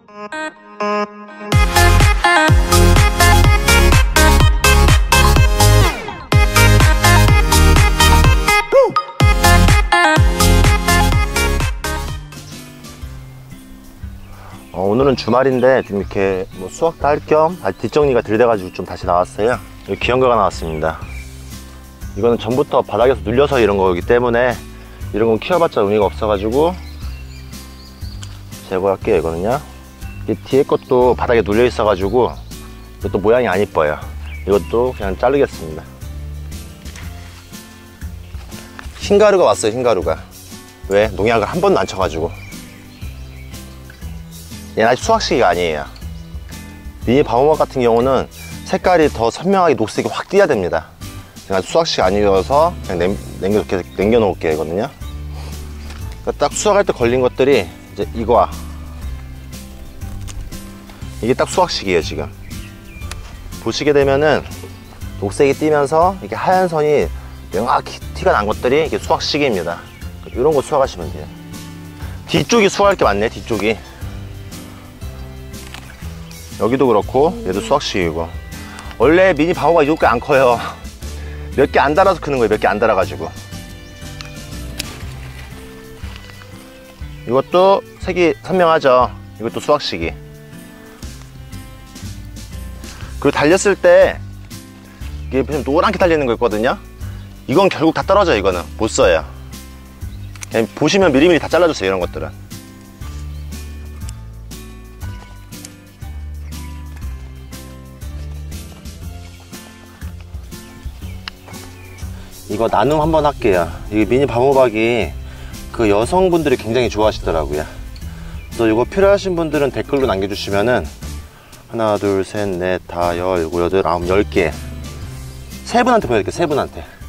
오늘은 주말인데 좀 이렇게 뭐 수확도 할 겸 뒷정리가 덜 돼가지고 좀 다시 나왔어요. 여기 귀여운 거가 나왔습니다. 이거는 전부터 바닥에서 눌려서 이런 거기 때문에 이런 건 키워봤자 의미가 없어가지고 제거할게요. 이거는요, 이 뒤에 것도 바닥에 눌려 있어가지고 이것도 모양이 안 이뻐요. 이것도 그냥 자르겠습니다. 흰가루가 왔어요. 흰가루가. 왜? 농약을 한 번도 안 쳐가지고. 얘는 아직 수확 시기가 아니에요. 미니 방어막 같은 경우는 색깔이 더 선명하게 녹색이 확 띄어야 됩니다. 제가 수확 시기 아니어서 그냥 남겨 놓을게요. 이거는요, 그러니까 딱 수확할 때 걸린 것들이 이제 이거와 이게 딱 수확 시기예요. 지금 보시게 되면은 녹색이 띄면서 이렇게 하얀 선이 명확히 티가 난 것들이 이게 수확 시기입니다. 이런 거 수확하시면 돼요. 뒤쪽이 수확할 게 많네. 뒤쪽이 여기도 그렇고 얘도 수확 시기고. 원래 미니 방어가 이렇게 안 커요. 몇 개 안 달아서 크는 거예요. 몇 개 안 달아가지고. 이것도 색이 선명하죠. 이것도 수확 시기. 그리고 달렸을 때 이게 좀 노랗게 달리는 거 있거든요. 이건 결국 다 떨어져요. 이거는 못 써요. 그냥 보시면 미리미리 다 잘라주세요. 이런 것들은. 이거 나눔 한번 할게요. 이 미니 방호박이 그 여성분들이 굉장히 좋아하시더라고요. 그래서 이거 필요하신 분들은 댓글로 남겨주시면은 하나, 둘, 셋, 넷, 다, 열, 일곱, 여덟, 아홉, 10개 세 분한테 보내드릴게요. 세 분한테.